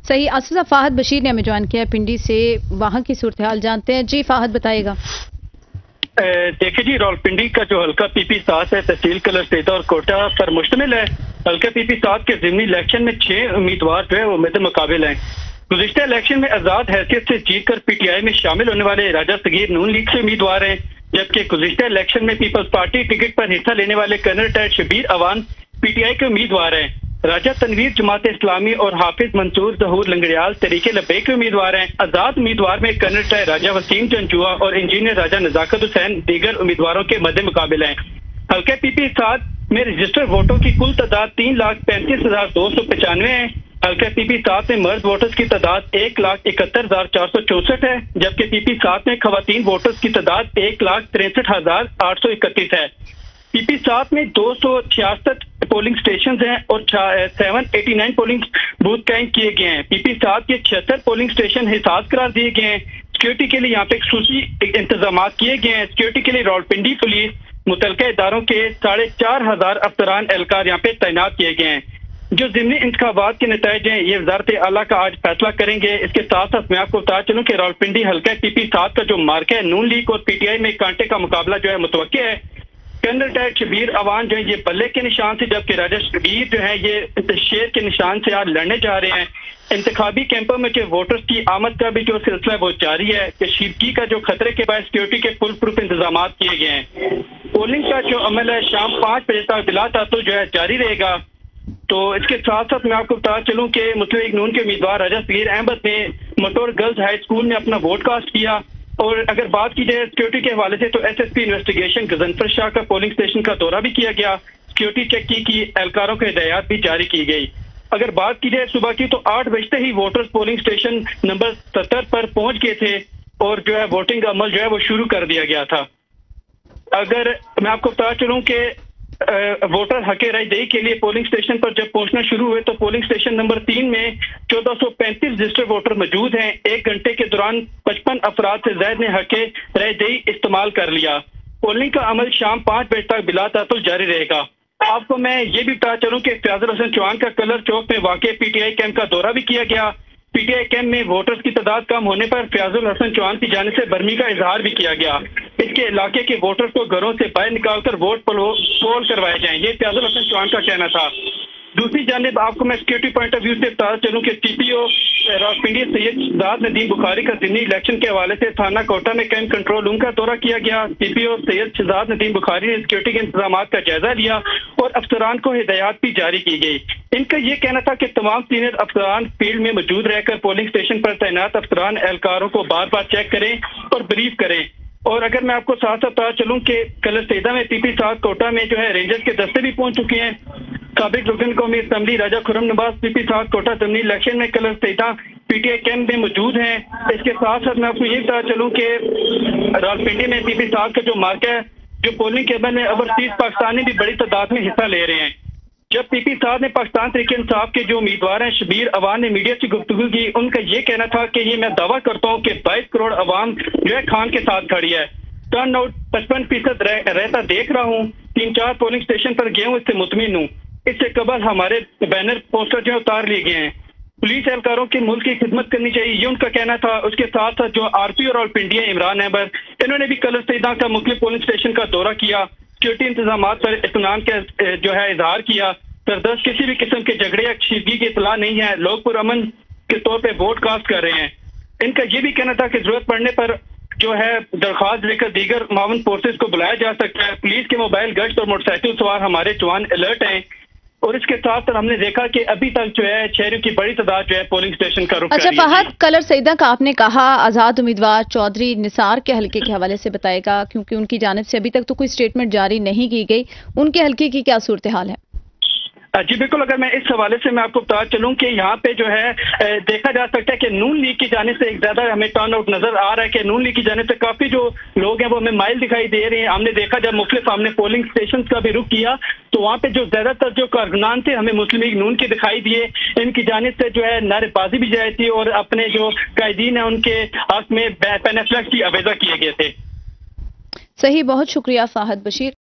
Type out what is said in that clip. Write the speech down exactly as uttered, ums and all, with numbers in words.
सही। असद फाहद बशीर ने हमें ज्वाइन किया पिंडी से, वहाँ की सूरत हाल जानते हैं। जी फाहद बताइएगा। देखिए जी, रावलपिंडी का जो हल्का पीपी सात है तहसील कलरसेदा और कोटा पर मुश्तमिल है। हल्का पीपी सात के ज़िमनी इलेक्शन में छह उम्मीदवार जो है वो मेरे मुकाबिल हैं। गुज़िश्ता इलेक्शन में आजाद हैसियत से जीतकर पीटीआई में शामिल होने वाले राजा सगीर नून लीग से उम्मीदवार हैं, जबकि गुज़िश्ता इलेक्शन में पीपल्स पार्टी टिकट पर हिस्सा लेने वाले कर्नल रिटायर्ड शबीर अवान पीटीआई के उम्मीदवार हैं। राजा तनवीर जमात इस्लामी और हाफिज मंसूर जहूर लंगड़ियाल तरीके लब्बैक के उम्मीदवार हैं। आजाद उम्मीदवार में कर्नल रिटायर्ड राजा वसीम जंजुआ और इंजीनियर राजा नजाकत हुसैन दीगर उम्मीदवारों के मद्दे मुकाबिल हैं। हल्के पीपी सात में रजिस्टर्ड वोटों की कुल तादाद तीन लाख पैंतीस हजार दो सौ पचानवे है। हल्के पीपी सात में मर्द वोटर्स की तादाद एक लाख इकहत्तर हजार चार सौ चौसठ है, जबकि पीपी सात में खवातीन वोटर्स की तादाद एक लाख तिरसठ हजार आठ सौ इकतीस है। पीपी सात में दो सौ छियासठ पोलिंग स्टेशन हैं और seven eighty nine polling booth कायम किए गए हैं। पीपी सात के छिहत्तर पोलिंग स्टेशन हिसास करार दिए गए हैं। सिक्योरिटी के लिए यहाँ पे खसूसी इंतजाम किए गए हैं। सिक्योरिटी के लिए रावलपिंडी पुलिस मुतलका इदारों के साढ़े चार हजार अफसरान एहलकार यहाँ पे तैनात किए गए हैं। जो ज़िमनी इंतखाबात के नतीजे हैं ये वजारत आला का आज फैसला करेंगे। इसके साथ साथ मैं आपको बता चलूँ कि रावलपिंडी हल्का पीपी सात का जो मार्का है नून लीग और पीटीआई में कांटे का मुकाबला जो है मुतवक्किल है। कर्नल रिटायर्ड शबीर अवान जो है ये बल्ले के निशान से, जबकि राजा शबीर जो है ये शेर के निशान से आज लड़ने जा रहे हैं। इंतखाबी कैंपों में जो वोटर्स की आमद का भी जो सिलसिला है वो जारी है। कशीदगी का जो खतरे के बाद सिक्योरिटी के फुल प्रूफ इंतजाम किए गए हैं। पोलिंग का जो अमल है शाम पाँच बजे तक बिला तातुल जो है जारी रहेगा। तो इसके साथ साथ मैं आपको बता चलूं कि मुस्लिम लीग नून के उम्मीदवार राजा सगीर अहमद ने मटोर गर्ल्स हाई स्कूल में अपना वोट कास्ट किया। और अगर बात की जाए सिक्योरिटी के हवाले से तो एसएसपी इन्वेस्टिगेशन गजनफर शाह का पोलिंग स्टेशन का दौरा भी किया गया। सिक्योरिटी चेक की की एहलकारों को हिदायत भी जारी की गई। अगर बात की जाए सुबह की तो आठ बजते ही वोटर्स पोलिंग स्टेशन नंबर सत्तर पर पहुंच गए थे और जो है वोटिंग अमल जो है वो शुरू कर दिया गया था। अगर मैं आपको बता चलूं कि वोटर हके रायदही के लिए पोलिंग स्टेशन पर जब पहुंचना शुरू हुए तो पोलिंग स्टेशन नंबर तीन में चौदह सौ पैंतीस रजिस्टर्ड वोटर मौजूद हैं। एक घंटे के दौरान पचपन अफराद से ज्यादा ने हके रायदही इस्तेमाल कर लिया। पोलिंग का अमल शाम पाँच बजे तक बिला तातुल जारी रहेगा। आपको मैं ये भी बता चलूं कि फयाजुल हसन चौहान का कलर चौक में वाक़े पीटीआई कैंप का दौरा भी किया गया। पीटीआई कैंप में वोटर्स की तादाद कम होने पर फयाजुल हसन चौहान की जानिब से बर्मी का इजहार भी किया गया। इसके इलाके के वोटर्स को घरों से बाहर निकालकर वोट पोल करवाए जाएं, ये फयाजुल हसन चौहान का कहना था। दूसरी जानिब आपको मैं सिक्योरिटी पॉइंट ऑफ व्यू से बता चलूं कि टीपीओ रावलपिंडी सैयद शहजाद नदीम बुखारी का ज़िमनी इलेक्शन के हवाले से थाना कोटा में कैंप कंट्रोल रूम का दौरा किया गया। टीपीओ सैयद शहजाद नदीम बुखारी ने सिक्योरिटी के इंतजाम का जायजा लिया और अफसरान को हिदायत भी जारी की गई। इनका यह कहना था कि तमाम सीनियर अफसरान फील्ड में मौजूद रहकर पोलिंग स्टेशन पर तैनात अफसरान एहलकारों को बार बार चेक करें और ब्रीफ करें। और अगर मैं आपको साथ साथ बता चलूं कि कलरसेदा में पीपी सात कोटा में जो है रेंजर्स के दस्ते भी पहुंच चुके हैं। साबिक रुकन कौमी असम्बली राजा खुर्रम नवाज पीपी सात कोटा ज़िमनी इलेक्शन में कलरसेदा पीटीआई कैंप में मौजूद हैं। इसके साथ साथ मैं आपको ये बता चलूं कि रावलपिंडी में पीपी सात का जो मार्का है जो पोलिंग के अमल में ओवरसीज पाकिस्तानी भी बड़ी तादाद में हिस्सा ले रहे हैं। जब पीपी सात ने पाकिस्तान तहरीक इंसाफ के जो उम्मीदवार हैं शबीर अवान ने मीडिया से गुफ्तगू की, उनका ये कहना था कि ये मैं दावा करता हूँ कि बाईस करोड़ अवाम जो है खान के साथ खड़ी है। टर्न आउट पचपन फीसद रह, रहता देख रहा हूँ। तीन चार पोलिंग स्टेशन पर गया हूँ, इससे मुतमिन हूँ। इससे कबल हमारे बैनर पोस्टर जो उतार लिए गए हैं। पुलिस एहलकारों की मुल्क की खिदमत करनी चाहिए, ये उनका कहना था। उसके साथ साथ जो आरपी और रावलपिंडी इमरान अहमद इन्होंने भी कलरसेदा का मुख्तलिफ पोलिंग स्टेशन का दौरा किया। सिक्योरिटी इंतजाम पर इत्मीनान का जो है इजहार किया। सरदर्द किसी भी किस्म के झगड़े या कशीदगी की इतला नहीं है। लोग पुरअमन के तौर पर वोट कास्ट कर रहे हैं। इनका ये भी कहना था कि जरूरत पड़ने पर जो है दरख्वास्त लेकर दीगर मावन फोर्सेज को बुलाया जा सकता है। पुलिस के मोबाइल गश्त और मोटरसाइकिल सवार हमारे जवान अलर्ट हैं। और इसके साथ साथ हमने देखा कि अभी तक जो है शहरों की बड़ी तादाद जो है पोलिंग स्टेशन का रुख। अच्छा फहद, कलरसेदा का आपने कहा आजाद उम्मीदवार चौधरी निसार के हल्के के हवाले से बताएगा, क्योंकि उनकी जानिब से अभी तक तो कोई स्टेटमेंट जारी नहीं की गई। उनके हल्के की क्या सूरत हाल है? जी बिल्कुल, अगर मैं इस हवाले से मैं आपको बता चलूं कि यहाँ पे जो है देखा जा सकता है कि नून लीग की जानिब से एक ज्यादा हमें टर्न आउट नजर आ रहा है कि नून लीग की जानिब से काफी जो लोग हैं वो हमें माइल दिखाई दे रहे हैं। हमने देखा जब मुख्तलिफ हमने पोलिंग स्टेशन का भी रुख किया तो वहाँ पे जो ज्यादातर जो कारकुनान थे हमें मुस्लिम लीग नून के दिखाई दिए। इनकी जानिब से जो है नारेबाजी भी जारी थी और अपने जो कायदीन है उनके हक में पेन फ्लैक्स की आवेजा किए गए थे। सही, बहुत शुक्रिया फाहद बशीर।